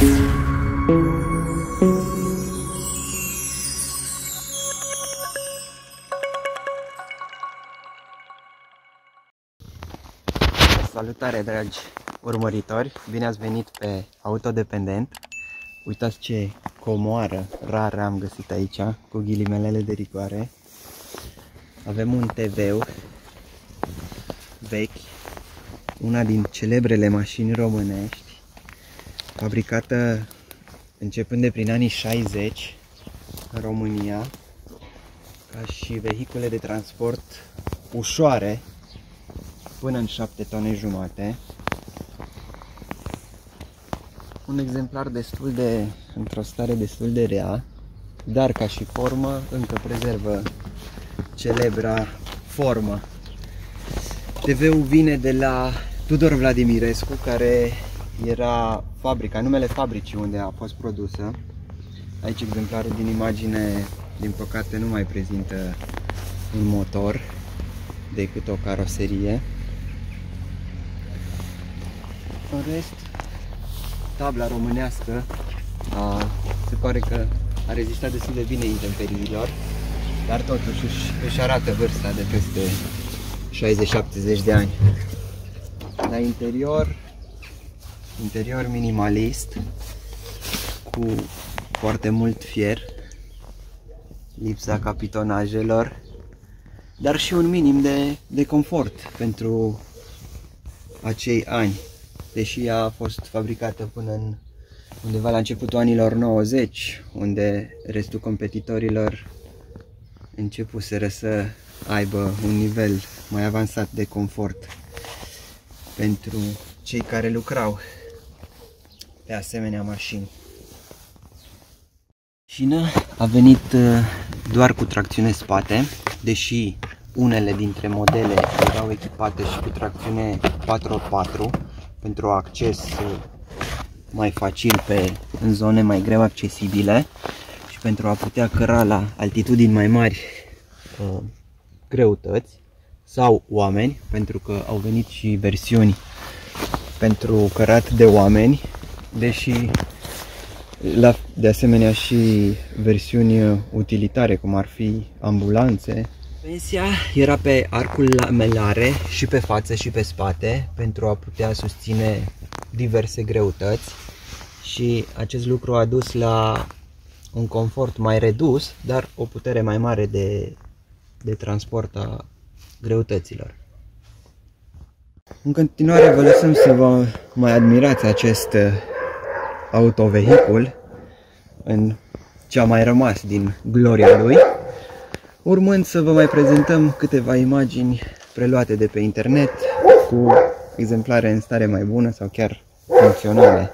Salutare, dragi urmăritori! Bine ați venit pe Autodependent. Uitați ce comoară rară am găsit aici, cu ghilimelele de rigoare. Avem un TV vechi, una din celebrele mașini românești, fabricată începând de prin anii 60 în România, ca și vehicule de transport ușoare, până în 7 tone jumate. Un exemplar într-o stare destul de rea, dar ca și formă încă prezervă celebra formă. TV-ul vine de la Tudor Vladimirescu, care era numele fabricii unde a fost produsă. Aici exemplarul din imagine, din păcate, nu mai prezintă un motor decât o caroserie. În rest, tabla românească se pare că a rezistat destul de bine intemperiilor, dar totuși își arată vârsta de peste 60-70 de ani. La interior minimalist, cu foarte mult fier, lipsa capitonajelor, dar și un minim de confort pentru acei ani. Deși ea a fost fabricată până în undeva la începutul anilor 90, unde restul competitorilor începuseră să aibă un nivel mai avansat de confort pentru cei care lucrau pe asemenea mașini. Mașina a venit doar cu tracțiune spate, deși unele dintre modele erau echipate și cu tracțiune 4x4 pentru acces mai facil în zone mai greu accesibile și pentru a putea căra la altitudini mai mari greutăți sau oameni, pentru că au venit și versiuni pentru cărat de oameni, deși de asemenea și versiuni utilitare, cum ar fi ambulanțe. Suspensia era pe arcul lamelare și pe față și pe spate pentru a putea susține diverse greutăți și acest lucru a dus la un confort mai redus, dar o putere mai mare de transport a greutăților. În continuare vă lăsăm să vă mai admirați acest autovehicul în ce a mai rămas din gloria lui, urmând să vă mai prezentăm câteva imagini preluate de pe internet cu exemplare în stare mai bună sau chiar funcționale.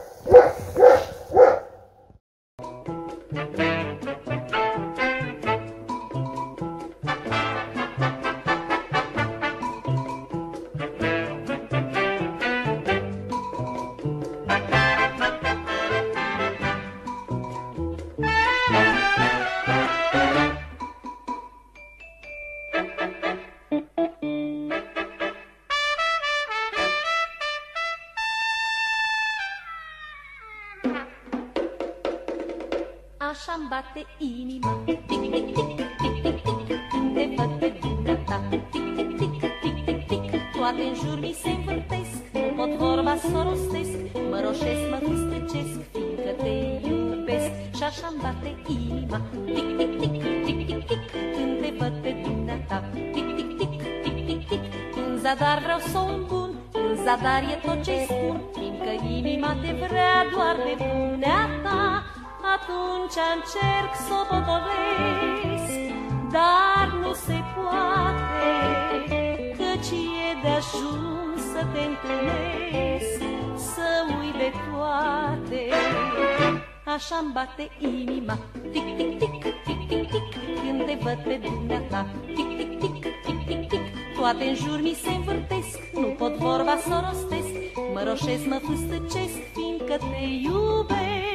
Așa-mi bate inima, tic, tic, tic, tic, tic, tic, tic, când te văd pe dumneata, tic, tic, tic, tic, tic, tic, toate în jur mi se învârtesc, nu pot vorba să rostesc, mă roșesc, mă fustăcesc, fiindcă te iubesc. Și-așa-mi bate inima, tic, tic, tic, tic, tic, tic, când te văd pe dumneata, tic, tic, tic, tic, tic, tic, în zadar vreau să o îmbun, în zadar e tot ce-i spun, fiindcă inima te vrea doar pe dumneata. Atunci încerc să o potovesc, dar nu se poate, căci e de-ajuns să te întâlnesc, să uit de toate. Așa-mi bate inima, tic, tic, tic, tic, tic, tic, când te văd pe dumneata, tic, tic, tic, tic, tic, tic, toate în jur mi se învârtesc, nu pot vorba să rostesc, mă roșesc, mă fustăcesc, fiindcă te iubesc.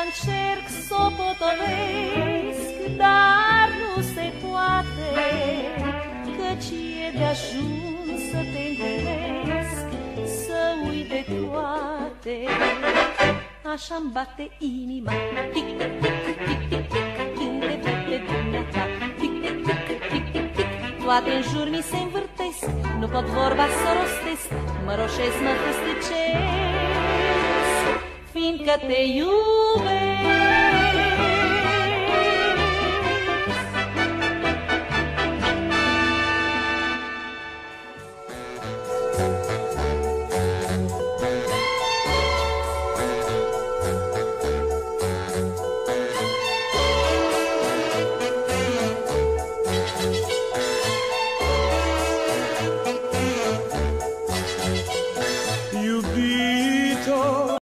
încerc să o potolesc, dar nu se poate, căci e de-ajuns să te întâlnesc, să uite toate. Așa-mi bate inima, tic-tic, tic-tic, tic, când te văd pe dumneata. Tic-tic, tic, tic-tic, tic, toate în jur mi se învârtesc, nu pot vorba să rostesc, mă roșesc, mă fustăcesc, fiindcă te iubesc.